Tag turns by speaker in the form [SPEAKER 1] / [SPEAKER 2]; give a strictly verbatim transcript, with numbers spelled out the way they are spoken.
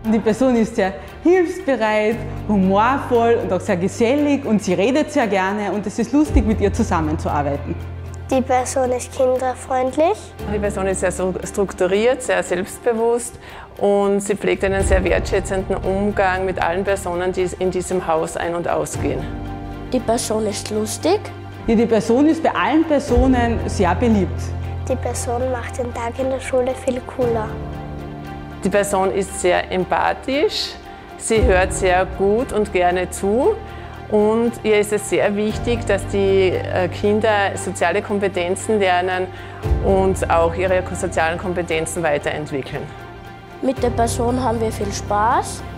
[SPEAKER 1] Die Person ist sehr hilfsbereit, humorvoll und auch sehr gesellig und sie redet sehr gerne und es ist lustig, mit ihr zusammenzuarbeiten.
[SPEAKER 2] Die Person ist kinderfreundlich.
[SPEAKER 3] Die Person ist sehr strukturiert, sehr selbstbewusst und sie pflegt einen sehr wertschätzenden Umgang mit allen Personen, die in diesem Haus ein- und ausgehen.
[SPEAKER 4] Die Person ist lustig.
[SPEAKER 1] Ja, die Person ist bei allen Personen sehr beliebt.
[SPEAKER 2] Die Person macht den Tag in der Schule viel cooler.
[SPEAKER 3] Die Person ist sehr empathisch, sie hört sehr gut und gerne zu und ihr ist es sehr wichtig, dass die Kinder soziale Kompetenzen lernen und auch ihre sozialen Kompetenzen weiterentwickeln.
[SPEAKER 4] Mit der Person haben wir viel Spaß.